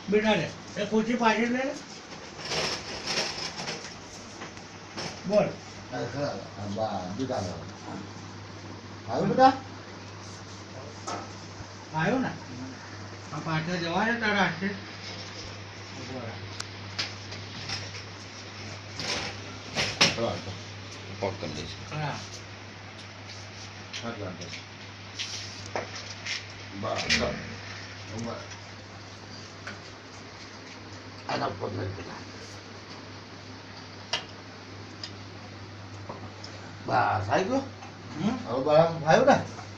બેટા રે એ ખુરશી પાછી લે બોલ આવ્યો ને આ પાછળ જવા દે તારા હાથે પોટ કરી દઈશ હા આના પોટ લઈ પેલા બસ આવી ગયો હવે બરાબર આવ્યું ને